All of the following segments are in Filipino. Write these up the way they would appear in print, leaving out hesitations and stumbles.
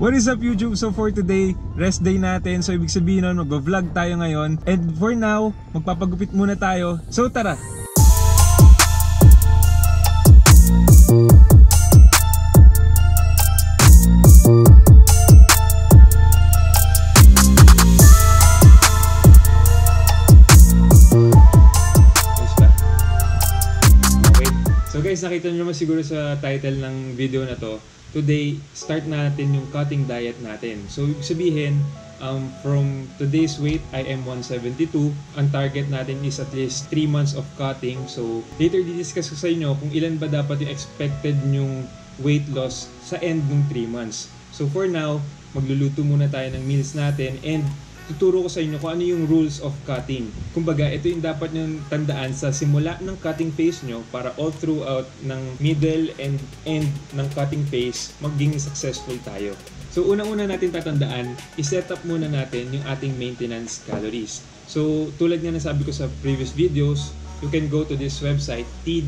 What is up YouTube? So for today, rest day natin. So ibig sabihin nun, mag-vlog tayo ngayon. And for now, magpapagupit muna tayo. So tara! So guys, nakita nyo naman siguro sa title ng video na to. Today, start natin yung cutting diet natin. So, ibig sabihin, from today's weight, I am 172. Ang target natin is at least 3 months of cutting. So, later di-discuss ko sa inyo kung ilan ba dapat yung expected nyong weight loss sa end ng 3 months. So, for now, magluluto muna tayo ng meals natin and tuturo ko sa inyo kung ano yung rules of cutting. Kumbaga, ito yung dapat nyo tandaan sa simula ng cutting phase nyo para all throughout ng middle and end ng cutting phase, maging successful tayo. So, unang-una natin tatandaan, i-set up muna natin yung ating maintenance calories. So, tulad nga nasabi ko sa previous videos, you can go to this website,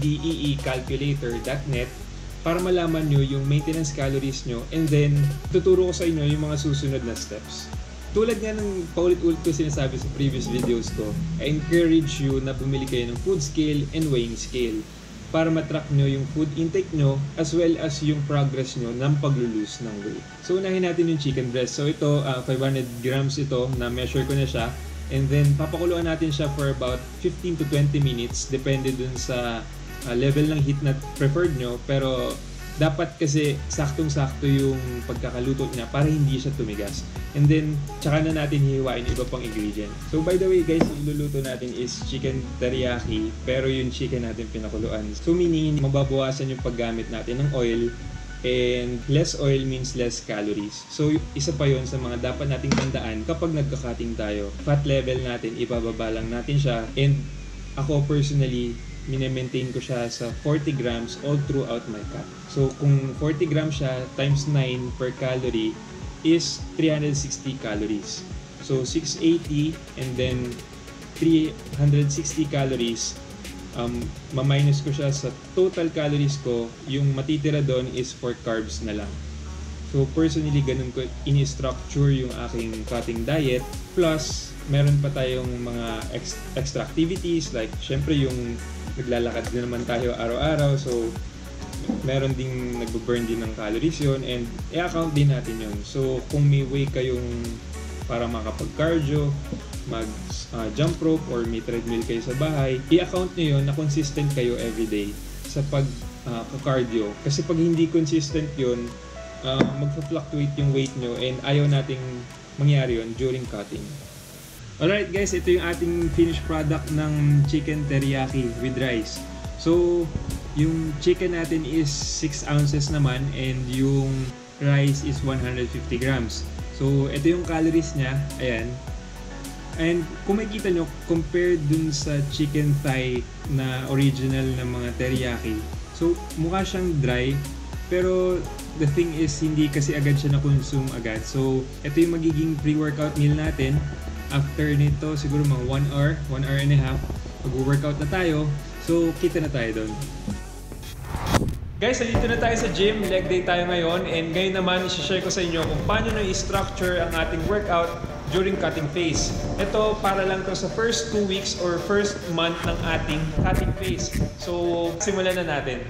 tdeecalculator.net, para malaman nyo yung maintenance calories nyo and then tuturo ko sa inyo yung mga susunod na steps. Tulad nga ng paulit-ulit ko sinasabi sa previous videos ko, I encourage you na bumili kayo ng food scale and weighing scale para matrack nyo yung food intake nyo as well as yung progress nyo ng pag-lose ng weight. So unahin natin yung chicken breast. So ito, 500 grams ito, na-measure ko na siya. And then papakuluan natin siya for about 15 to 20 minutes depende dun sa level ng heat na preferred nyo. Pero dapat kasi saktong-sakto yung pagkakaluto niya para hindi siya tumigas. And then, tsaka na natin hihiwain iba pang ingredient. So by the way guys, yung iluluto natin is chicken teriyaki, pero yung chicken natin pinakuluan. So meaning, mababawasan yung paggamit natin ng oil, and less oil means less calories. So isa pa yon sa mga dapat nating tandaan kapag nagka-cutting tayo. Fat level natin, ibababa lang natin siya. And ako personally, mine-maintain ko siya sa 40 grams all throughout my cut. So kung 40 grams siya times 9 per calorie is 360 calories. So 680 and then 360 calories, ma-minus ko siya sa total calories ko. Yung matitira doon is for carbs na lang. So personally, ganun ko ini-structure yung aking cutting diet. Plus, meron pa tayong mga extra activities like syempre yung naglalakad din naman tayo araw-araw. So meron ding nagbo-burn din ng calories yun and i-account din natin yun. So kung may way kayong para makapag-cardio, mag-jump rope or may treadmill kayo sa bahay, i-account nyo yun na consistent kayo everyday sa pag-cardio. Kasi pag hindi consistent yun, mag-fluctuate yung weight nyo and ayaw nating mangyari yun during cutting. Alright guys, ito yung ating finished product ng chicken teriyaki with rice. So, yung chicken natin is 6 ounces naman and yung rice is 150 grams. So, ito yung calories niya. Ayan. And kung makikita nyo, compared dun sa chicken thigh na original na mga teriyaki, so mukha siyang dry, pero the thing is, hindi kasi agad siya na-consume agad. So, ito yung magiging pre-workout meal natin. After nito, siguro mga 1 hour and a half, mag-workout na tayo. So, kita na tayo doon. Guys, nandito na tayo sa gym. Leg day tayo ngayon. And ngayon naman, isi-share ko sa inyo kung paano na i-structure ang ating workout during cutting phase. Ito, para lang to sa first 2 weeks or first month ng ating cutting phase. So, simulan na natin.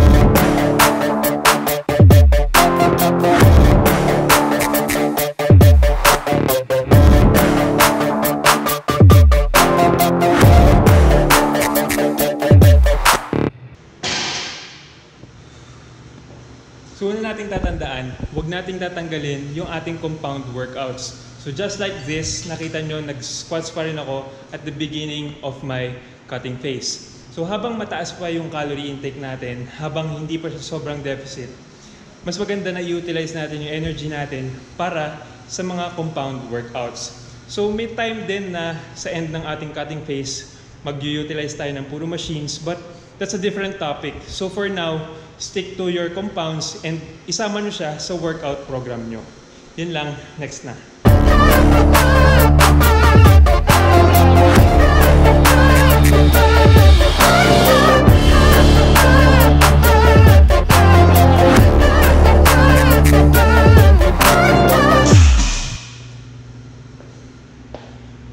So una nating tatandaan, huwag nating tatanggalin yung ating compound workouts. So just like this, nakita nyo, nag-squats pa rin ako at the beginning of my cutting phase. So habang mataas pa yung calorie intake natin, habang hindi pa siya sobrang deficit, mas maganda na i-utilize natin yung energy natin para sa mga compound workouts. So may time din na sa end ng ating cutting phase, mag-utilize tayo ng puro machines, but that's a different topic. So for now, stick to your compounds and isama nyo siya sa workout program nyo. Yun lang, next na.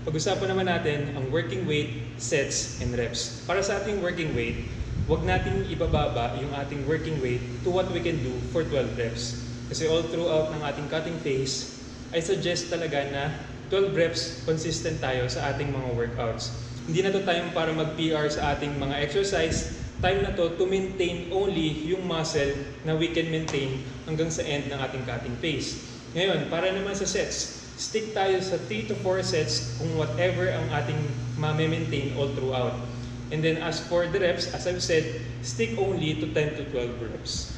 Pag-usapan naman natin ang working weight, sets, and reps. Para sa ating working weight, huwag nating ibababa yung ating working weight to what we can do for 12 reps. Kasi all throughout ng ating cutting phase, I suggest talaga na 12 reps consistent tayo sa ating mga workouts. Hindi na to time para mag-PR sa ating mga exercise. Time na to maintain only yung muscle na we can maintain hanggang sa end ng ating cutting phase. Ngayon, para naman sa sets, stick tayo sa 3 to 4 sets kung whatever ang ating ma-maintain all throughout. And then as for the reps, as I've said, stick only to 10 to 12 reps.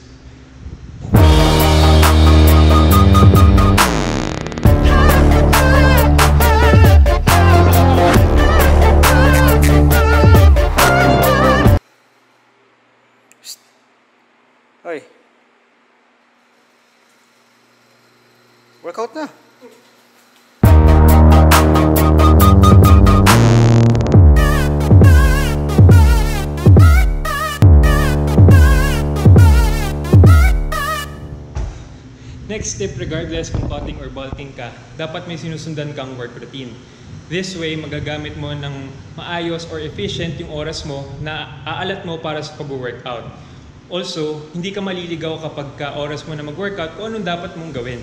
Hoy. Workout na. Next tip, regardless kung cutting or bulking ka, dapat may sinusundan kang work routine. This way, magagamit mo ng maayos or efficient yung oras mo na aalat mo para sa pag-workout. Also, hindi ka maliligaw kapag oras mo na mag-workout kung anong dapat mong gawin.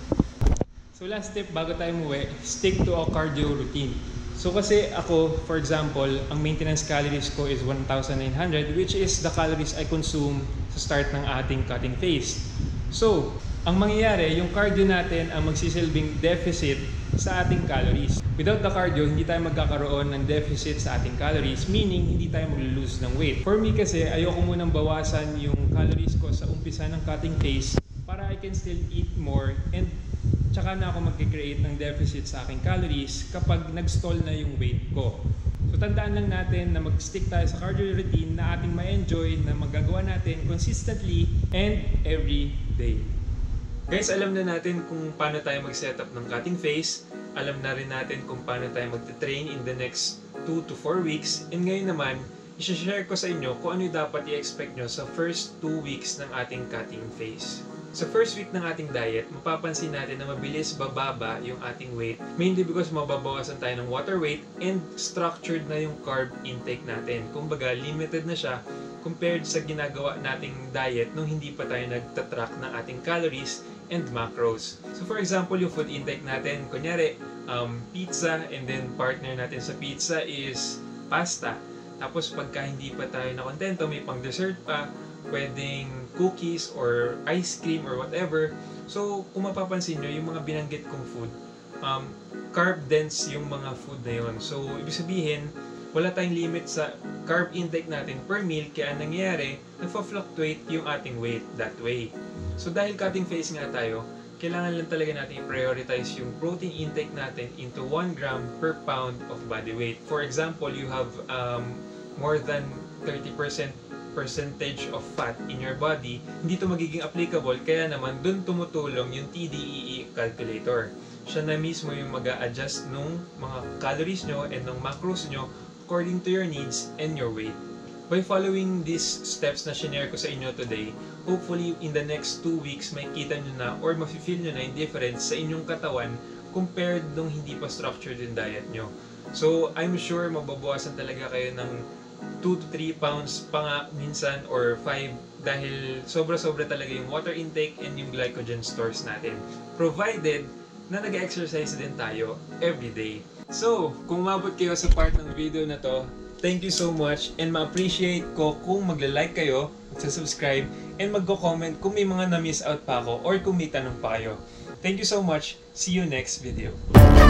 So last tip, bago tayo umuwi, stick to a cardio routine. So kasi ako, for example, ang maintenance calories ko is 1,900, which is the calories I consume sa start ng ating cutting phase. So, ang mangyayari, yung cardio natin ang magsisilbing deficit sa ating calories. Without the cardio, hindi tayo magkakaroon ng deficit sa ating calories, meaning hindi tayo mag-lose ng weight. For me kasi, ayoko munang bawasan yung calories ko sa umpisa ng cutting phase para I can still eat more and tsaka na ako mag-create ng deficit sa aking calories kapag nag-stall na yung weight ko. So tandaan lang natin na mag-stick tayo sa cardio routine na ating ma-enjoy, na magagawa natin consistently and every day. Guys, alam na natin kung paano tayo mag-setup ng cutting phase. Alam na rin natin kung paano tayo mag-train in the next 2 to 4 weeks. And ngayon naman, i-share ko sa inyo kung ano yung dapat i-expect nyo sa first 2 weeks ng ating cutting phase. Sa first week ng ating diet, mapapansin natin na mabilis bababa yung ating weight. Mainly because mababawasan tayo ng water weight and structured na yung carb intake natin. Kumbaga, limited na siya compared sa ginagawa nating diet nung hindi pa tayo nagtatrack ng ating calories and macros. So for example, yung food intake natin, kunyari, pizza, and then partner natin sa pizza is pasta. Tapos pagka hindi pa tayo nakontento, may pang dessert pa, pwedeng cookies or ice cream or whatever. So kung mapapansin nyo, yung mga binanggit kong food, carb dense yung mga food na yun. So ibig sabihin, wala tayong limit sa carb intake natin per meal, kaya nangyayari, nagfa-fluctuate yung ating weight that way. So dahil cutting phase nga tayo, kailangan lang talaga natin i-prioritize yung protein intake natin into 1 gram per pound of body weight. For example, you have more than 30% percentage of fat in your body, hindi to magiging applicable, kaya naman dun tumutulong yung TDEE calculator. Siya na mismo yung mag-a-adjust nung mga calories nyo and ng macros nyo according to your needs and your weight. By following these steps na shinare ko sa inyo today, hopefully in the next 2 weeks may kita nyo na or mafe-feel nyo na yung difference sa inyong katawan compared nung hindi pa structured yung diet nyo. So I'm sure mababawasan talaga kayo ng 2 to 3 pounds pa nga minsan or 5 dahil sobra-sobra talaga yung water intake and yung glycogen stores natin. Provided na nag-exercise din tayo every day. So, kung umabot kayo sa part ng video na to, thank you so much and ma-appreciate ko kung magla-like kayo, magsa-subscribe, and magko-comment kung may mga na-miss out pa ako or kung may tanong pa kayo. Thank you so much. See you next video.